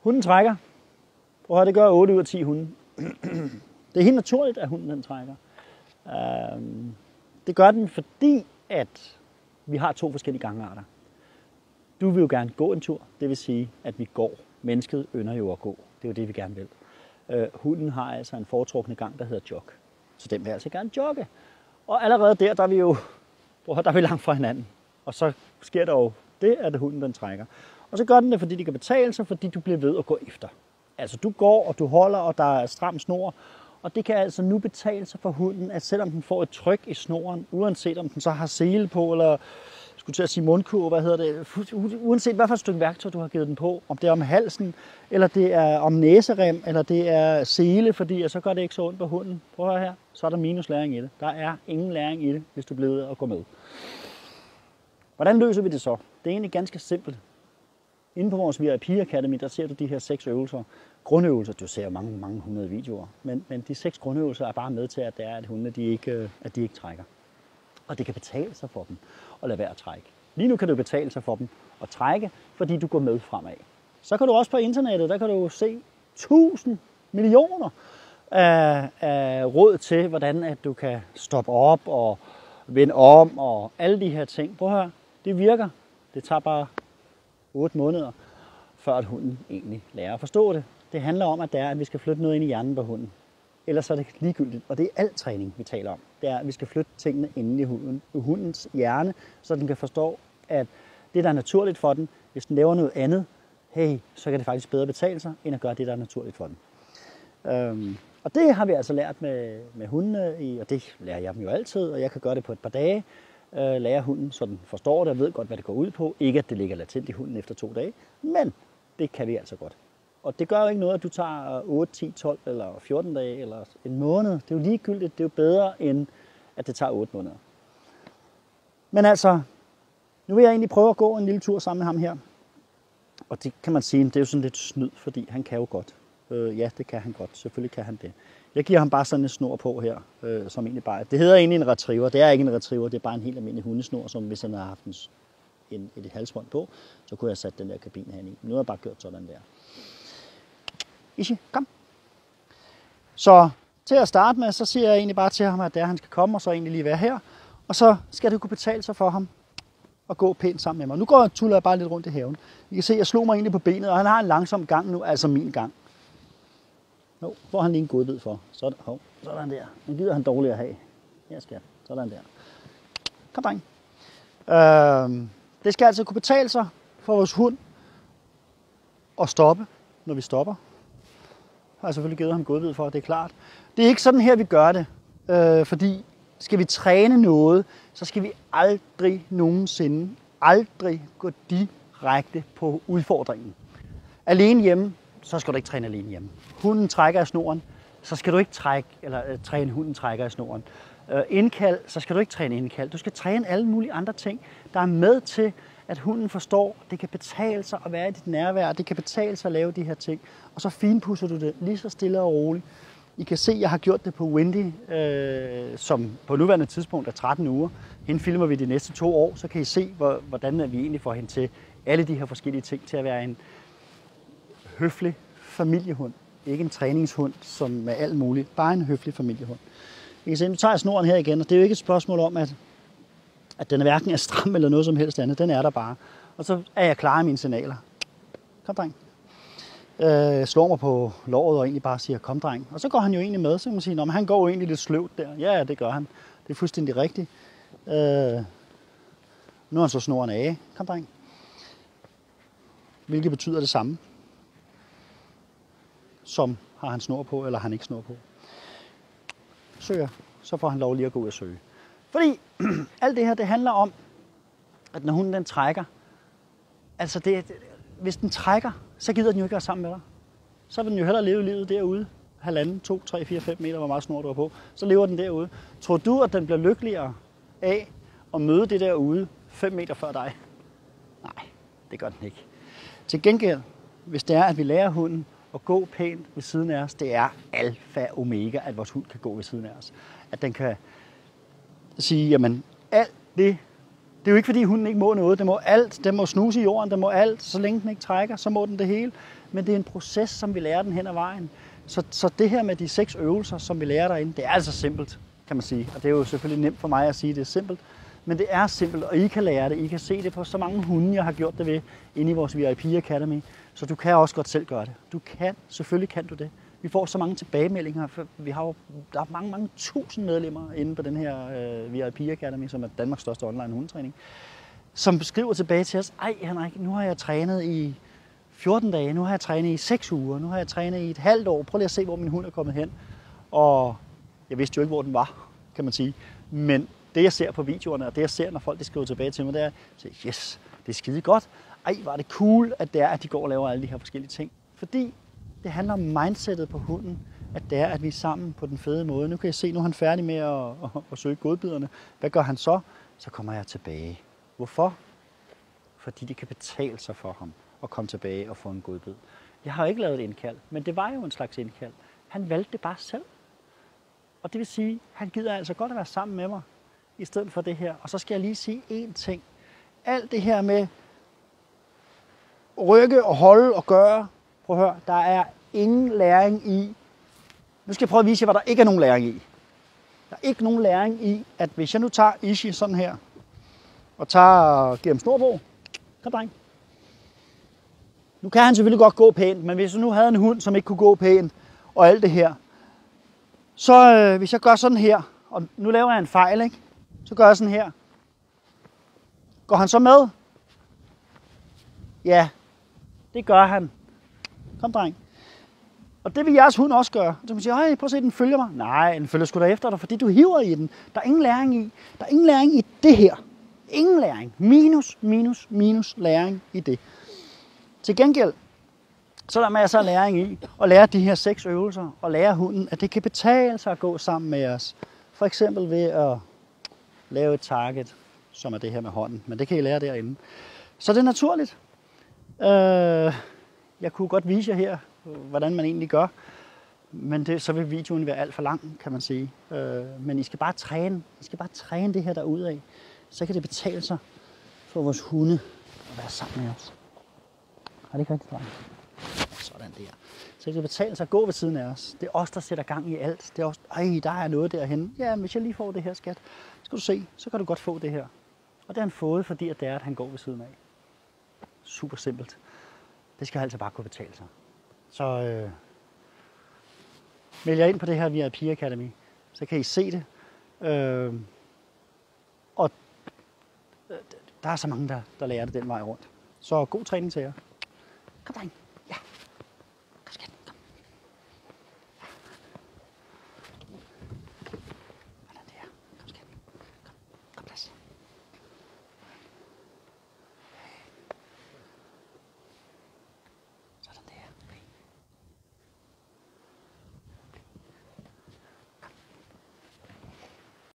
Hunden trækker. Prøv at høre, det gør 8 ud af 10 hunde. Det er helt naturligt, at hunden den trækker. Det gør den, fordi at vi har 2 forskellige gangarter. Du vil jo gerne gå en tur, det vil sige, at vi går. Mennesket ynder jo at gå. Det er jo det, vi gerne vil. Hunden har altså en foretrukne gang, der hedder jog. Så den vil altså gerne jogge. Og allerede der er vi jo der er vi langt fra hinanden. Og så sker der jo det, at hunden den trækker. Og så gør den det, fordi de kan betale sig, fordi du bliver ved at gå efter. Altså du går, og du holder, og der er stram snor. Og det kan altså nu betale sig for hunden, at selvom den får et tryk i snoren, uanset om den så har sele på, eller skulle til at sige mundkurv, uanset hvad for et stykke værktøj, du har givet den på, om det er om halsen, eller det er om næserem, eller det er sele, fordi så gør det ikke så ondt på hunden. Prøv at høre her, så er der minuslæring i det. Der er ingen læring i det, hvis du bliver ved at gå med. Hvordan løser vi det så? Det er egentlig ganske simpelt. Inde på vores VIP Academy, der ser du de her 6 øvelser. Grundøvelser, du ser mange hundrede videoer, men de 6 grundøvelser er bare med til, at det er, at hundene de ikke trækker. Og det kan betale sig for dem at lade være at trække. Lige nu kan det betale sig for dem at trække, fordi du går med fremad. Så kan du også på internettet, der kan du se 1000 millioner af råd til, hvordan at du kan stoppe op og vende om og alle de her ting. Prøv at høre, det virker. Det tager bare 8 måneder, før at hunden egentlig lærer at forstå det. Det handler om, at vi skal flytte noget ind i hjernen på hunden. Ellers er det ligegyldigt, og det er al træning, vi taler om. Det er, at vi skal flytte tingene inde i hundens hjerne, så den kan forstå, at det, der er naturligt for den, hvis den laver noget andet, så kan det faktisk bedre betale sig, end at gøre det, der er naturligt for den. Og det har vi altså lært med hundene, og det lærer jeg dem jo altid, og jeg kan gøre det på et par dage. Lære hunden, så den forstår det og ved godt, hvad det går ud på. Ikke, at det ligger latent i hunden efter 2 dage, men det kan vi altså godt. Og det gør jo ikke noget, at du tager 8, 10, 12 eller 14 dage eller en måned. Det er jo ligegyldigt. Det er jo bedre, end at det tager 8 måneder. Men altså, nu vil jeg egentlig prøve at gå en lille tur sammen med ham her. Og det kan man sige, det er jo sådan lidt snyd, fordi han kan jo godt. Ja, det kan han godt. Selvfølgelig kan han det. Jeg giver ham bare sådan en snor på her, som egentlig bare... Det hedder egentlig en retriever. Det er ikke en retriever, det er bare en helt almindelig hundesnor, som hvis han havde haft et halsbånd på, så kunne jeg have sat den der kabine herinde i. Nu har jeg bare gjort sådan der. Ishi, kom. Så til at starte med, så siger jeg egentlig bare til ham, at han skal komme, og så egentlig lige være her. Og så skal det kunne betale sig for ham at gå pænt sammen med mig. Nu tuller jeg bare lidt rundt i haven. I kan se, at jeg slog mig egentlig på benet, og han har en langsom gang nu, altså min gang. Nu får han lige en godbid for. Sådan der. Nu gider han dårligt at have. Her skal jeg. Sådan der. Kom, dreng. Det skal altså kunne betale sig for vores hund at stoppe, når vi stopper. Jeg har selvfølgelig givet ham godbid for, det er klart. Det er ikke sådan her, vi gør det. Fordi skal vi træne noget, så skal vi aldrig nogensinde gå direkte på udfordringen. Alene hjemme, så skal du ikke træne alene hjemme. Hunden trækker af snoren, så skal du ikke træne hunden trækker af snoren. Indkald, så skal du ikke træne indkald. Du skal træne alle mulige andre ting, der er med til, at hunden forstår, at det kan betale sig at være i dit nærvær, det kan betale sig at lave de her ting. Og så finpudser du det lige så stille og roligt. I kan se, at jeg har gjort det på Wendy, som på nuværende tidspunkt er 13 uger. Hende filmer vi de næste 2 år, så kan I se, hvordan vi egentlig får hende til alle de her forskellige ting til at være en høflig familiehund. Ikke en træningshund, som med alt muligt. Bare en høflig familiehund. I kan se, nu tager jeg snoren her igen, og det er jo ikke et spørgsmål om, at den er hverken er stram eller noget som helst andet. Den er der bare. Og så er jeg klar i mine signaler. Kom, dreng. Slår mig på låret og egentlig bare siger, kom, dreng. Og så går han jo egentlig med, så kan man sige, han går jo egentlig lidt sløvt der. Ja, det gør han. Det er fuldstændig rigtigt. Nu er han så snoren af. Kom, dreng. Hvilket betyder det samme, som har han snor på, eller han ikke snor på. Søger, så får han lov lige at gå ud og søge. Fordi alt det her, det handler om, at når hunden den trækker, altså hvis den trækker, så gider den jo ikke være sammen med dig. Så vil den jo hellere leve livet derude, 1,5, 2, 3, 4, 5 meter, hvor meget snor du har på. Så lever den derude. Tror du, at den bliver lykkeligere af at møde det derude 5 meter før dig? Nej, det gør den ikke. Til gengæld, hvis det er, at vi lærer hunden at gå pænt ved siden af os, det er alfa og omega, at vores hund kan gå ved siden af os. At den kan sige, jamen alt det, Det er jo ikke, fordi hunden ikke må noget. Den må alt. Den må snuse i jorden. Den må alt. Så længe den ikke trækker, så må den det hele. Men det er en proces, som vi lærer den hen ad vejen. Så det her med de 6 øvelser, som vi lærer derinde, det er altså simpelt, kan man sige. Og det er jo selvfølgelig nemt for mig at sige, at det er simpelt. Men det er simpelt, og I kan lære det. I kan se det på så mange hunde, jeg har gjort det ved inde i vores VIP Academy. Så du kan også godt selv gøre det. Selvfølgelig kan du det. Vi får så mange tilbagemeldinger. Der er mange tusind medlemmer inde på den her VIP Academy, som er Danmarks største online hundetræning, som skriver tilbage til os, ej Henrik, nu har jeg trænet i 14 dage, nu har jeg trænet i 6 uger, nu har jeg trænet i et halvt år. Prøv lige at se, hvor min hund er kommet hen. Og jeg vidste jo ikke, hvor den var, kan man sige. Men det, jeg ser på videoerne, og det, jeg ser, når folk de skriver tilbage til mig, det er, yes, det er skide godt. Ej, var det cool, at det er, at de går og laver alle de her forskellige ting. Fordi det handler om mindsetet på hunden, at det er, at vi er sammen på den fede måde. Nu kan jeg se, nu er han færdig med at søge godbiderne. Hvad gør han så? Så kommer jeg tilbage. Hvorfor? Fordi det kan betale sig for ham at komme tilbage og få en godbid. Jeg har jo ikke lavet et indkald, men det var jo en slags indkald. Han valgte det bare selv. Og det vil sige, at han gider altså godt at være sammen med mig, i stedet for det her. Og så skal jeg lige sige én ting. Alt det her med rykke og holde og gøre, prøv at høre, der er ingen læring i. Nu skal jeg prøve at vise jer, hvad der ikke er nogen læring i. Der er ikke nogen læring i, at hvis jeg nu tager Ishi sådan her, og giver ham snorbro, kom dreng. Nu kan han selvfølgelig godt gå pænt, men hvis jeg nu havde en hund, som ikke kunne gå pænt, og alt det her, så hvis jeg gør sådan her, og nu laver jeg en fejl, ikke? Så gør jeg sådan her. Går han så med? Ja, det gør han. Kom, dreng. Og det vil jeres hund også gøre. Så man siger, hey, prøv at se, den følger mig. Nej, den følger sgu da efter dig, fordi du hiver i den. Der er ingen læring i. Der er ingen læring i det her. Ingen læring. Minus læring i det. Til gengæld, så er der masser af læring i at lære de her 6 øvelser, og lære hunden, at det kan betale sig at gå sammen med os. For eksempel ved at lave et target, som er det her med hånden. Men det kan I lære derinde. Så det er naturligt. Jeg kunne godt vise jer her, hvordan man egentlig gør. Men så vil videoen være alt for lang, kan man sige. Men I skal bare træne. I skal bare træne det her derudad. Så kan det betale sig for vores hunde at være sammen med os. Er det ikke rigtigt, dreng? Sådan der. Så kan det betale sig at gå ved siden af os. Det er os, der sætter gang i alt. Det er os, der er noget derhen. Ja, hvis jeg lige får det her, skat, skal du se, så kan du godt få det her. Og det har han fået, fordi det er, at han går ved siden af. Super simpelt. Det skal altså bare kunne betale sig. Så meld jer ind på det her VIP Academy, så kan I se det. Og der er så mange, der lærer det den vej rundt. Så god træning til jer. Kom dreng.